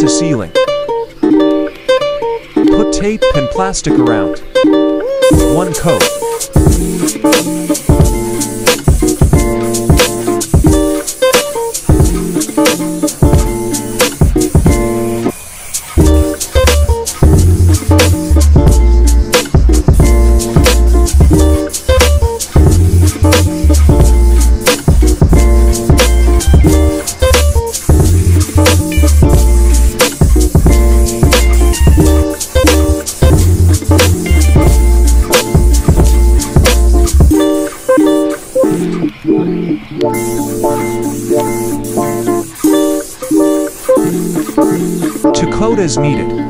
to ceiling. Put tape and plastic around. 1 coat. To coat as needed.